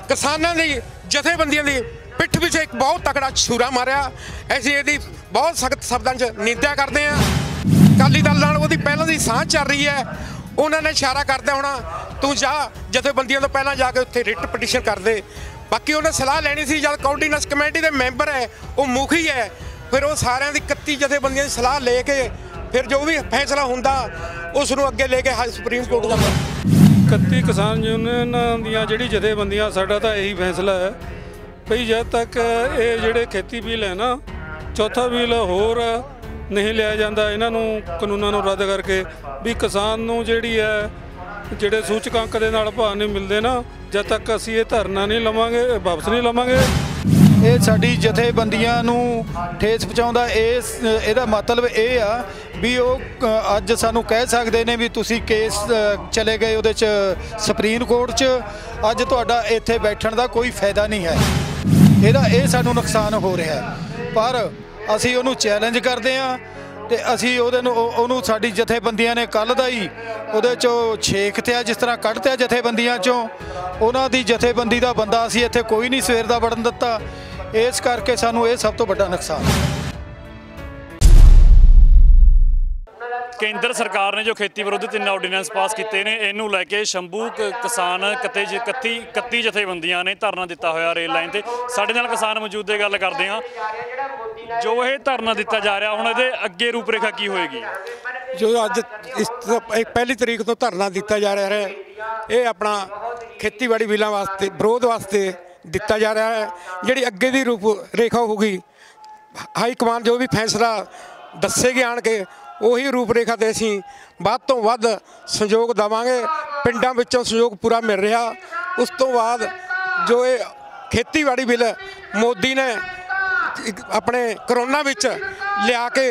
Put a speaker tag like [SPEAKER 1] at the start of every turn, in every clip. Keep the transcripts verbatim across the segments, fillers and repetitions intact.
[SPEAKER 1] किसानों की जथेबंदियों की पिठ पिछे एक बहुत तकड़ा छुरा मारिया। असीं इहदी बहुत सख्त शब्दों च निंदा करते हैं। अकाली दल नाल उहदी पहलों की साँझ चल रही है। उन्होंने इशारा करते होना तू जा जथेबंदियों तो पहला जाके उत्थे रिट पटीशन कर दे। बाकी उन्हें सलाह लैनी सी जब कोआर्डीनेशन कमेटी के मैंबर है वो मुखी है, फिर वो सारिਆਂ ਦੀ इकत्ती जथेबंदियों की सलाह लेके फिर जो भी फैसला होंदा उसनूं अगे लेके हाई सुप्रीम कोर्ट जांदा।
[SPEAKER 2] इकत्ती किसान यूनियन ਦੀਆਂ ਜਿਹੜੀ ਜਥੇਬੰਦੀਆਂ ਸਾਡਾ ਤਾਂ ਇਹੀ ਫੈਸਲਾ ਹੈ ਭਈ ਜਦ ਤੱਕ ਇਹ ਜਿਹੜੇ ਖੇਤੀ ਬਿੱਲ ਹੈ ਨਾ ਚੌਥਾ ਬਿੱਲ ਹੋਰ नहीं लिया जाता, इन्हों कानूनों ਨੂੰ रद्द करके भी किसान ਨੂੰ ਜਿਹੜੀ ਹੈ ਜਿਹੜੇ सूचकांक ਦੇ ਨਾਲ ਭਾਅ नहीं मिलते ना जब तक ਅਸੀਂ ਇਹ ਧਰਨਾ नहीं ਲਵਾਂਗੇ वापस नहीं ਲਵਾਂਗੇ।
[SPEAKER 3] ਇਹ ਸਾਡੀ ਜਥੇਬੰਦੀਆਂ ਨੂੰ ਠੇਸ ਪਹੁੰਚਾਉਂਦਾ। ਇਸ ਇਹਦਾ ਮਤਲਬ ਇਹ ਆ ਵੀ ਉਹ ਅੱਜ ਸਾਨੂੰ ਕਹਿ ਸਕਦੇ ਨੇ ਵੀ ਤੁਸੀਂ ਕੇਸ ਚਲੇ ਗਏ ਉਹਦੇ 'ਚ ਸੁਪਰੀਮ ਕੋਰਟ 'ਚ, ਅੱਜ ਤੁਹਾਡਾ ਇੱਥੇ ਬੈਠਣ ਦਾ ਕੋਈ ਫਾਇਦਾ ਨਹੀਂ ਹੈ। ਇਹਦਾ ਇਹ ਸਾਨੂੰ ਨੁਕਸਾਨ ਹੋ ਰਿਹਾ, ਪਰ ਅਸੀਂ ਉਹਨੂੰ ਚੈਲੰਜ ਕਰਦੇ ਹਾਂ ਤੇ ਅਸੀਂ ਉਹਦੇ ਨੂੰ ਉਹਨੂੰ ਸਾਡੀ ਜਥੇਬੰਦੀਆਂ ਨੇ ਕੱਲ੍ਹ ਦਾ ਹੀ ਉਹਦੇ 'ਚੋਂ ਛੇਕ ਤੇ ਜਿਸ ਤਰ੍ਹਾਂ ਕੱਢਤਿਆ ਜਥੇਬੰਦੀਆਂ 'ਚੋਂ ਉਹਨਾਂ ਦੀ ਜਥੇਬੰਦੀ ਦਾ ਬੰਦਾ ਅਸੀਂ ਇੱਥੇ ਕੋਈ ਨਹੀਂ ਸਵੇਰ ਦਾ ਵੜਨ ਦਿੱਤਾ। ਇਸ ਕਰਕੇ ਸਾਨੂੰ ਇਹ ਸਭ ਤੋਂ ਵੱਡਾ ਨੁਕਸਾਨ ਹੈ।
[SPEAKER 4] केंद्र सरकार ने जो खेती विरोधी तीन ऑर्डीनेंस पास किए हैं इनू लैके शंभू किसान कत्ते इकत्ती इकत्ती जथेबंदियां ने धरना दिता होया रेल लाइन से। साडे नाल किसान मौजूद गल करते हैं जो ये धरना दिता जा रहा हुण इहदे अगे रूपरेखा की होएगी?
[SPEAKER 1] जो अज इस एक पहली तरीक तो धरना दिता जा रहा है ये अपना खेतीबाड़ी बिलों वास्ते विरोध वास्ते दिता जा रहा है। जिहड़ी अगे की रूप रेखा होगी हाई कमान जो भी फैसला दसेगी आण के ਉਹੀ ਰੂਪਰੇਖਾ ਤੇ ਅਸੀਂ ਵੱਧ ਤੋਂ ਵੱਧ ਸਹਿਯੋਗ ਦੇਵਾਂਗੇ। ਪਿੰਡਾਂ ਵਿੱਚੋਂ ਸਹਿਯੋਗ ਪੂਰਾ ਮਿਲ ਰਿਹਾ। ਉਸ ਤੋਂ ਬਾਅਦ ਜੋ ਇਹ ਖੇਤੀਬਾੜੀ ਬਿੱਲ ਮੋਦੀ ਨੇ ਆਪਣੇ ਕਰੋਨਾ ਵਿੱਚ ਲਿਆ ਕੇ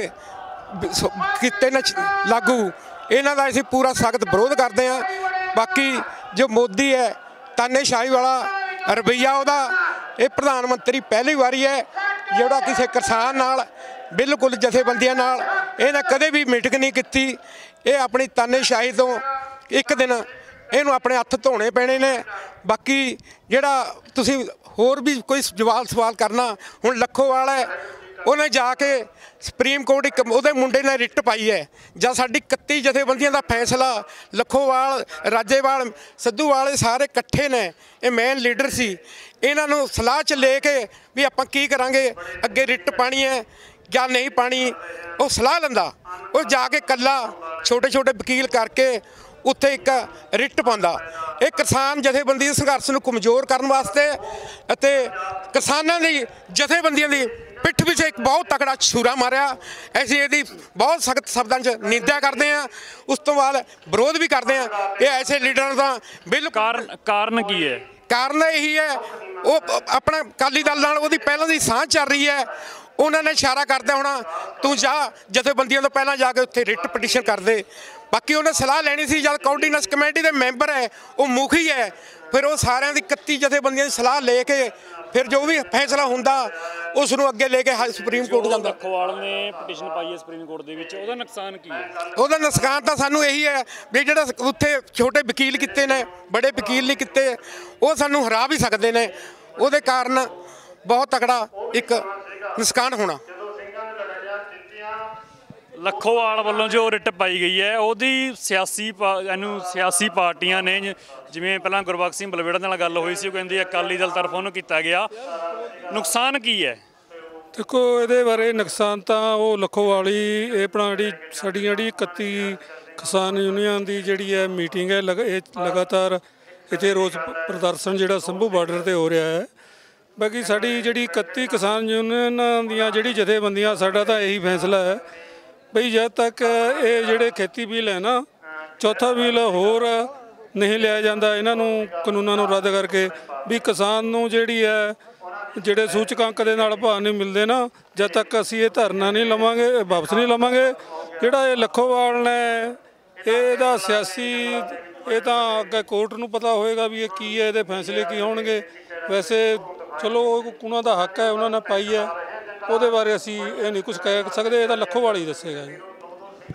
[SPEAKER 1] ਕੀਤੇ ਨੇ ਲਾਗੂ, ਇਹਨਾਂ ਦਾ ਅਸੀਂ ਪੂਰਾ ਸਖਤ ਵਿਰੋਧ ਕਰਦੇ ਹਾਂ। ਬਾਕੀ ਜੋ ਮੋਦੀ ਹੈ ਤਾਨੇਸ਼ਾਹੀ ਵਾਲਾ ਰਵੱਈਆ ਉਹਦਾ, ਇਹ ਪ੍ਰਧਾਨ ਮੰਤਰੀ ਪਹਿਲੀ ਵਾਰੀ ਹੈ ਜਿਹੜਾ ਕਿਸੇ ਕਿਸਾਨ ਨਾਲ बिल्कुल जथेबंदियां नाल इहने कदे भी मीटिंग नहीं की। ये अपनी तानेशाही तो एक दिन इहनूं अपने हत्थ धोने पैणे ने। बाकी जिहड़ा तुसीं होर भी कोई जवाब सवाल करना हुण लखोवाल है उन्हें जाके सुप्रीम कोर्ट एक उहदे मुंडे ने रिट पाई है जब साडी इकत्ती जथेबंदियां दा फैसला लखोवाल राजेवाल सिद्धूवाल सारे इकट्ठे ने, ये मेन लीडर सी। इन्हां नूं सलाह च लेके भी आपां की करांगे अगे रिट पानी है या नहीं पानी, वो सलाह लंदा वो जाके कला छोटे छोटे वकील करके उत्थे एक रिट पांदा। ये किसान जथेबंदी संघर्ष नूं कमज़ोर करने वास्ते अते किसानां दी जथेबंदियां दी पिठ पिछे एक बहुत तकड़ा छुरा मारिया। असीं इहदी बहुत सख्त शब्दों च निंदा करते हैं, उस तो बाद विरोध भी करते हैं। ये ऐसे लीडरां दा बिल्कुल
[SPEAKER 4] कारण कारण की है?
[SPEAKER 1] कारण यही है वो अपना अकाली दल नाल उहदी पहलों की साँझ चल रही है। उन्होंने इशारा करते होना तू जा जथेबंदियों तो पहला जाके उत्थे रिट पटीशन कर दे। बाकी उन्हें सलाह लैनी सी जब कोआर्डीनेशन कमेटी के मैंबर है वो मुखी है, फिर वो सारिਆਂ ਦੀ इकत्ती जथेबंदियों की सलाह लेके फिर जो भी फैसला होंदा उसनूं अगे लेके हाई सुप्रीम कोर्ट जांदा।
[SPEAKER 4] लखोवाल ने पटीशन पाई है सुप्रीम कोर्ट दे विच, ओहदा नुकसान की है?
[SPEAKER 1] ਉਹਦਾ ਨੁਕਸਾਨ ਤਾਂ ਸਾਨੂੰ ਇਹੀ ਹੈ ਵੀ ਜਿਹੜਾ ਉੱਥੇ ਛੋਟੇ ਵਕੀਲ ਕੀਤੇ ਨੇ ਬੜੇ ਵਕੀਲ ਨਹੀਂ ਕੀਤੇ ਉਹ ਸਾਨੂੰ ਹਰਾ ਵੀ ਸਕਦੇ ਨੇ। ਉਹਦੇ ਕਾਰਨ ਬਹੁਤ ਤਕੜਾ ਇੱਕ ਨੁਕਸਾਨ ਹੋਣਾ।
[SPEAKER 4] लखोवाल वालों जो रिट पाई गई है ਉਹਦੀ सियासी ਇਹਨੂੰ सियासी पार्टियां ने जिवें पहला गुरबख्श सिंह बलवेड़ा नाल गल होई सी, कहंदे अकाली दल तरफों ਉਹਨੂੰ ਕੀਤਾ ਗਿਆ। नुकसान की है?
[SPEAKER 2] देखो ਇਹਦੇ ਬਾਰੇ ਨੁਕਸਾਨ ਤਾਂ ਉਹ ਲਖੋਵਾਲੀ ਇਹ ਆਪਣਾ ਜਿਹੜੀ ਸਾਡੀ ਜਿਹੜੀ ਇਕੱਤੀ ਕਿਸਾਨ ਯੂਨੀਅਨ ਦੀ ਜਿਹੜੀ ਹੈ ਮੀਟਿੰਗ ਹੈ ਇਹ ਲਗਾਤਾਰ ਇੱਥੇ ਰੋਜ਼ ਪ੍ਰਦਰਸ਼ਨ ਜਿਹੜਾ ਸੰਭੂ ਬਾਰਡਰ ਤੇ ਹੋ ਰਿਹਾ ਹੈ। ਬਾਕੀ ਸਾਡੀ ਜਿਹੜੀ ਇਕੱਤੀ ਕਿਸਾਨ ਯੂਨੀਅਨ ਦੀਆਂ ਜਿਹੜੀ ਜਥੇਬੰਦੀਆਂ ਸਾਡਾ ਤਾਂ ਇਹੀ ਫੈਸਲਾ ਹੈ ਭਈ ਜਦ ਤੱਕ ਇਹ ਜਿਹੜੇ ਖੇਤੀ ਬਿੱਲ ਹੈ ਨਾ ਚੌਥਾ ਬਿੱਲ ਹੋਰ ਨਹੀਂ ਲਿਆ ਜਾਂਦਾ, ਇਹਨਾਂ ਨੂੰ ਕਾਨੂੰਨਾਂ ਨੂੰ ਰੱਦ ਕਰਕੇ ਵੀ ਕਿਸਾਨ ਨੂੰ ਜਿਹੜੀ ਹੈ ਜਿਹੜੇ सूचकांक ਦੇ ਨਾਲ ਭਾਅ ਨਹੀਂ ਮਿਲਦੇ ਨਾ ਜਦ ਤੱਕ ਅਸੀਂ ਇਹ ਧਰਨਾ ਨਹੀਂ ਲਵਾਂਗੇ ਵਾਪਸ ਨਹੀਂ ਲਵਾਂਗੇ। ਜਿਹੜਾ ਇਹ ਲਖੋਵਾਲ ਨੇ ਇਹਦਾ ਸਿਆਸੀ ਇਹ ਤਾਂ ਅੱਗੇ ਕੋਰਟ ਨੂੰ ਪਤਾ ਹੋਏਗਾ ਵੀ ਇਹ ਕੀ ਹੈ, ਇਹਦੇ ਫੈਸਲੇ ਕੀ ਹੋਣਗੇ। ਵੈਸੇ ਚਲੋ ਉਹਨਾਂ ਦਾ ਹੱਕ ਹੈ, ਉਹਨਾਂ ਨੇ ਪਾਈ ਹੈ, ਉਹਦੇ ਬਾਰੇ ਅਸੀਂ ਇਹ ਨਹੀਂ ਕੁਝ ਕਹਿ ਸਕਦੇ, ਇਹ ਤਾਂ ਲਖੋਵਾਲ ਹੀ ਦੱਸੇਗਾ ਜੀ।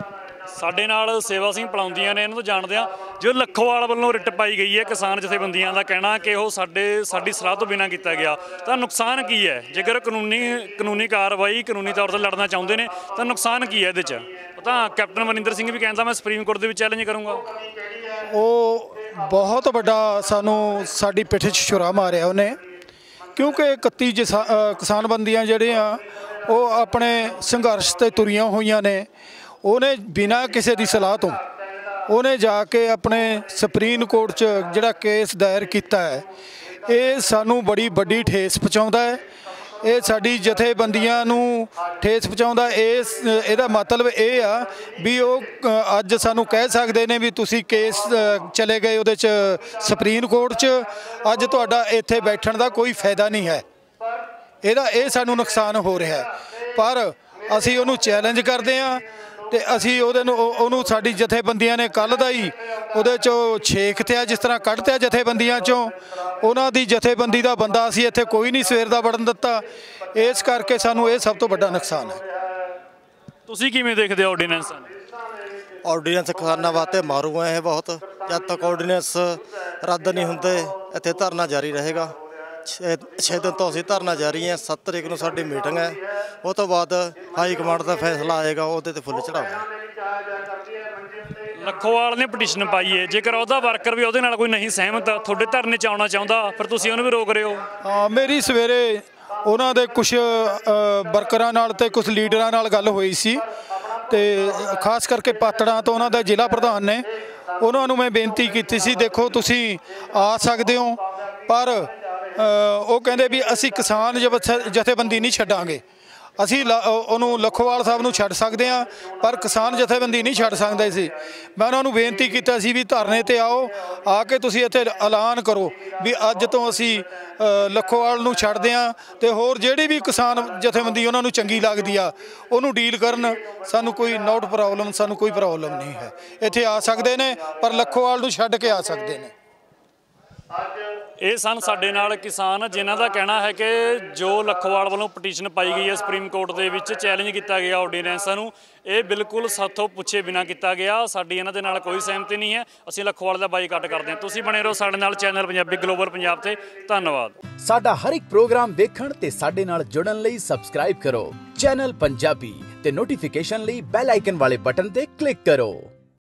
[SPEAKER 4] ਸਾਡੇ ਨਾਲ ਸੇਵਾ ਸਿੰਘ ਪਲਾਉਂਦੀਆਂ ਨੇ, ਇਹਨਾਂ ਤੋਂ ਜਾਣਦੇ ਆ ਜੋ ਲੱਖੋਵਾਲ ਵੱਲੋਂ ਰਿਟ ਪਾਈ ਗਈ ਹੈ ਕਿਸਾਨ ਜਥੇਬੰਦੀਆਂ ਦਾ ਕਹਿਣਾ ਕਿ ਉਹ ਸਾਡੇ ਸਾਡੀ ਸਲਾਹ ਤੋਂ ਬਿਨਾਂ ਕੀਤਾ ਗਿਆ, ਤਾਂ ਨੁਕਸਾਨ ਕੀ ਹੈ? ਜੇਕਰ ਕਾਨੂੰਨੀ ਕਾਨੂੰਨੀ ਕਾਰਵਾਈ ਕਾਨੂੰਨੀ ਤੌਰ ਤੇ ਲੜਨਾ ਚਾਹੁੰਦੇ ਨੇ ਤਾਂ ਨੁਕਸਾਨ ਕੀ ਹੈ ਇਹਦੇ 'ਚ? ਤਾਂ ਕੈਪਟਨ ਅਮਰਿੰਦਰ ਸਿੰਘ ਵੀ ਕਹਿੰਦਾ ਮੈਂ ਸੁਪਰੀਮ ਕੋਰਟ ਦੇ ਵਿੱਚ ਚੈਲੰਜ ਕਰੂੰਗਾ।
[SPEAKER 3] ਉਹ ਬਹੁਤ ਵੱਡਾ ਸਾਨੂੰ ਸਾਡੀ ਪਿੱਠ 'ਚ ਛੁਰਾ ਮਾਰਿਆ ਉਹਨੇ, ਕਿਉਂਕਿ ਇਕੱਤੀ ਕਿਸਾਨ ਬੰਦੀਆਂ ਜਿਹੜੀਆਂ ਉਹ ਆਪਣੇ ਸੰਘਰਸ਼ 'ਤੇ ਤੁਰੀਆਂ ਹੋਈਆਂ ਨੇ। ਉਹਨੇ ਬਿਨਾਂ ਕਿਸੇ ਦੀ ਸਲਾਹ ਤੋਂ ਉਹਨੇ ਜਾ ਕੇ ਆਪਣੇ ਸੁਪਰੀਮ ਕੋਰਟ 'ਚ ਜਿਹੜਾ ਕੇਸ ਦਾਇਰ ਕੀਤਾ ਹੈ, ਇਹ ਸਾਨੂੰ ਬੜੀ ਵੱਡੀ ਠੇਸ ਪਹੁੰਚਾਉਂਦਾ ਹੈ। ਇਹ ਸਾਡੀ ਜਥੇਬੰਦੀਆਂ ਨੂੰ ਠੇਸ ਪਹੁੰਚਾਉਂਦਾ। ਇਸ ਇਹਦਾ ਮਤਲਬ ਇਹ ਆ ਵੀ ਉਹ ਅੱਜ ਸਾਨੂੰ ਕਹਿ ਸਕਦੇ ਨੇ ਵੀ ਤੁਸੀਂ ਕੇਸ ਚਲੇ ਗਏ ਉਹਦੇ 'ਚ ਸੁਪਰੀਮ ਕੋਰਟ 'ਚ, ਅੱਜ ਤੁਹਾਡਾ ਇੱਥੇ ਬੈਠਣ ਦਾ ਕੋਈ ਫਾਇਦਾ ਨਹੀਂ ਹੈ। ਇਹਦਾ ਇਹ ਸਾਨੂੰ ਨੁਕਸਾਨ ਹੋ ਰਿਹਾ ਹੈ, ਪਰ ਅਸੀਂ ਉਹਨੂੰ ਚੈਲੰਜ ਕਰਦੇ ਹਾਂ ਤੇ ਅਸੀਂ ਉਹਦੇ ਨੂੰ ਉਹਨੂੰ ਸਾਡੀ ਜਥੇਬੰਦੀਆਂ ਨੇ ਕੱਲ੍ਹ ਦਾ ਹੀ ਉਹਦੇ 'ਚੋਂ ਛੇਕ ਤਿਆ, ਜਿਸ ਤਰ੍ਹਾਂ ਕੱਢ ਜਥੇਬੰਦੀਆਂ 'ਚੋਂ। ਉਹਨਾਂ ਦੀ ਜਥੇਬੰਦੀ ਦਾ ਬੰਦਾ ਅਸੀਂ ਇੱਥੇ ਕੋਈ ਨਹੀਂ ਸਵੇਰ ਦਾ ਵੜਨ ਦਿੱਤਾ। ਇਸ ਕਰਕੇ ਸਾਨੂੰ ਇਹ ਸਭ ਤੋਂ ਵੱਡਾ ਨੁਕਸਾਨ ਹੈ।
[SPEAKER 4] ਤੁਸੀਂ ਕਿਵੇਂ ਦੇਖਦੇ ਹੋ ਆਰਡੀਨੈਂਸ?
[SPEAKER 5] ਆਰਡੀਨੈਂਸ ਕਿਸਾਨਾਂ ਵਾਸਤੇ ਮਾਰੂ ਹੈ ਇਹ ਬਹੁਤ। ਜਦ ਤੱਕ ਆਰਡੀਨੈਂਸ ਰੱਦ ਨਹੀਂ ਹੁੰਦੇ ਇੱਥੇ ਧਰਨਾ ਜਾਰੀ ਰਹੇਗਾ। ਛੇ ਛੇ ਦਿਨ ਤੋਂ ਅਸੀਂ ਧਰਨਾ ਜਾਰੀ ਹੈ। ਸੱਤ ਤਰੀਕ ਨੂੰ ਸਾਡੀ ਮੀਟਿੰਗ ਹੈ, ਉਹ ਤੋਂ ਬਾਅਦ ਹਾਈ ਕਮਾਂਡ ਦਾ ਫੈਸਲਾ ਆਏਗਾ, ਉਹਦੇ ਤੇ ਫੁੱਲ ਚੜਾਵਾਂਗੇ।
[SPEAKER 4] ਲੱਖੋਵਾਲ ਨੇ ਪਟੀਸ਼ਨ ਪਾਈ ਹੈ, ਜੇਕਰ ਉਹਦਾ ਵਰਕਰ ਵੀ ਉਹਦੇ ਨਾਲ ਕੋਈ ਨਹੀਂ ਸਹਿਮਤ ਤੁਹਾਡੇ ਧਰਨੇ 'ਚ ਆਉਣਾ ਚਾਹੁੰਦਾ, ਫਿਰ ਤੁਸੀਂ ਉਹਨੂੰ ਵੀ ਰੋਕ ਰਹੇ ਹੋ?
[SPEAKER 3] ਹਾਂ, ਮੇਰੀ ਸਵੇਰੇ ਉਹਨਾਂ ਦੇ ਕੁਝ ਵਰਕਰਾਂ ਨਾਲ ਤੇ ਕੁਝ ਲੀਡਰਾਂ ਨਾਲ ਗੱਲ ਹੋਈ ਸੀ, ਤੇ ਖਾਸ ਕਰਕੇ ਪਾਤੜਾਂ ਤੋਂ ਉਹਨਾਂ ਦਾ ਜ਼ਿਲ੍ਹਾ ਪ੍ਰਧਾਨ ਨੇ। ਉਹਨਾਂ ਨੂੰ ਮੈਂ ਬੇਨਤੀ ਕੀਤੀ ਸੀ, ਦੇਖੋ ਤੁਸੀਂ ਆ ਸਕਦੇ ਹੋ, ਪਰ ਉਹ ਕਹਿੰਦੇ ਵੀ ਅਸੀਂ ਕਿਸਾਨ ਜਥੇਬੰਦੀ ਨਹੀਂ ਛੱਡਾਂਗੇ। ਅਸੀਂ ਉਹਨੂੰ ਲੱਖੋਵਾਲ ਸਾਹਿਬ ਨੂੰ ਛੱਡ ਸਕਦੇ ਹਾਂ, ਪਰ ਕਿਸਾਨ ਜਥੇਬੰਦੀ ਨਹੀਂ ਛੱਡ ਸਕਦੇ ਸੀ। ਮੈਂ ਉਹਨਾਂ ਨੂੰ ਬੇਨਤੀ ਕੀਤਾ ਸੀ ਵੀ ਧਰਨੇ 'ਤੇ ਆਓ, ਆ ਕੇ ਤੁਸੀਂ ਇੱਥੇ ਐਲਾਨ ਕਰੋ ਵੀ ਅੱਜ ਤੋਂ ਅਸੀਂ ਲੱਖੋਵਾਲ ਨੂੰ ਛੱਡਦੇ ਹਾਂ, ਅਤੇ ਹੋਰ ਜਿਹੜੀ ਵੀ ਕਿਸਾਨ ਜਥੇਬੰਦੀ ਉਹਨਾਂ ਨੂੰ ਚੰਗੀ ਲੱਗਦੀ ਆ ਉਹਨੂੰ ਡੀਲ ਕਰਨ। ਸਾਨੂੰ ਕੋਈ ਨੋਟ ਪ੍ਰੋਬਲਮ, ਸਾਨੂੰ ਕੋਈ ਪ੍ਰੋਬਲਮ ਨਹੀਂ ਹੈ। ਇੱਥੇ ਆ ਸਕਦੇ ਨੇ, ਪਰ ਲੱਖੋਵਾਲ ਨੂੰ ਛੱਡ ਕੇ ਆ ਸਕਦੇ ਨੇ।
[SPEAKER 4] ਇਹ ਸਨ ਸਾਡੇ ਨਾਲ ਕਿਸਾਨ, ਜਿਨ੍ਹਾਂ ਦਾ ਕਹਿਣਾ ਹੈ ਕਿ ਜੋ ਲੱਖੋਵਾਲ ਵੱਲੋਂ ਪਟੀਸ਼ਨ ਪਾਈ ਗਈ ਹੈ ਸੁਪਰੀਮ ਕੋਰਟ ਦੇ ਵਿੱਚ, ਚੈਲੰਜ ਕੀਤਾ ਗਿਆ ਆਰਡੀਨੈਂਸਾਂ ਨੂੰ, ਇਹ ਬਿਲਕੁਲ ਸਾਥੋਂ ਪੁੱਛੇ ਬਿਨਾਂ ਕੀਤਾ ਗਿਆ। ਸਾਡੀ ਇਹਨਾਂ ਦੇ ਨਾਲ ਕੋਈ ਸਹਿਮਤੀ ਨਹੀਂ ਹੈ। ਅਸੀਂ ਲੱਖੋਵਾਲ ਦਾ ਬਾਈਕਾਟ ਕਰਦੇ ਹਾਂ। ਤੁਸੀਂ ਬਣੇ ਰਹੋ ਸਾਡੇ ਨਾਲ ਚੈਨਲ ਪੰਜਾਬੀ ਗਲੋਬਲ ਪੰਜਾਬ ਤੇ। ਧੰਨਵਾਦ।
[SPEAKER 6] ਸਾਡਾ ਹਰ ਇੱਕ ਪ੍ਰੋਗਰਾਮ ਦੇਖਣ ਤੇ ਸਾਡੇ ਨਾਲ ਜੁੜਨ ਲਈ ਸਬਸਕ੍ਰਾਈਬ ਕਰੋ ਚੈਨਲ ਪੰਜਾਬੀ ਤੇ ਨੋਟੀਫਿਕੇਸ਼ਨ ਲਈ ਬੈਲ ਆਈਕਨ ਵਾਲੇ ਬਟਨ ਤੇ ਕਲਿੱਕ ਕਰੋ।